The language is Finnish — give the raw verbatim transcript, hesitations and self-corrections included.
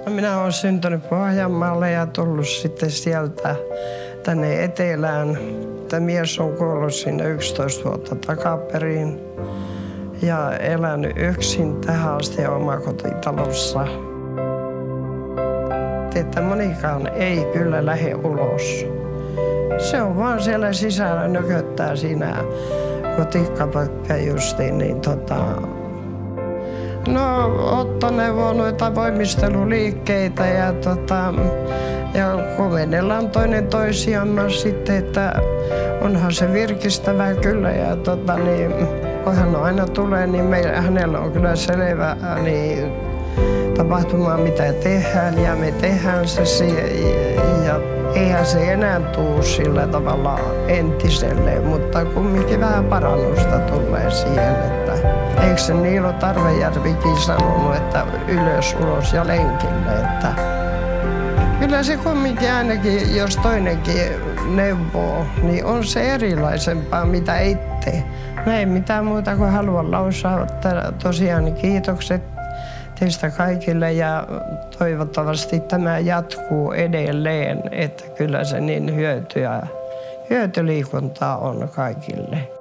Minä olen syntynyt Pohjanmaalle ja tullut sitten sieltä tänne etelään. Tämä mies on kuollut sinne yksitoista vuotta takaperin ja elänyt yksin tähän asti omakotitalossa. Että monikaan ei kyllä lähde ulos. Se on vaan siellä sisällä nököttää siinä kotikkapökkä justiin, niin tota... No, Otto neuvoo noita voimisteluliikkeitä ja tota... Ja komennellaan toinen toisiamme sitten, että onhan se virkistävää kyllä ja tota niin... Kun hän aina tulee, niin meillä, hänellä on kyllä selvä niin tapahtuma, mitä tehdään ja me tehdään se ja eihän se enää tule sillä tavalla entiselleen, mutta kumminkin vähän parannusta tulee siihen, että eikö se Niilo Tarvejärvikin sanonut, että ylös, ulos ja lenkille, että kyllä se kumminkin ainakin, jos toinenkin neuvoo, niin on se erilaisempaa, mitä ei tee. No ei mitään muuta kuin haluan lausua tosiaan kiitokset teistä kaikille ja toivottavasti tämä jatkuu edelleen, että kyllä se niin hyötyä, hyötyliikuntaa on kaikille.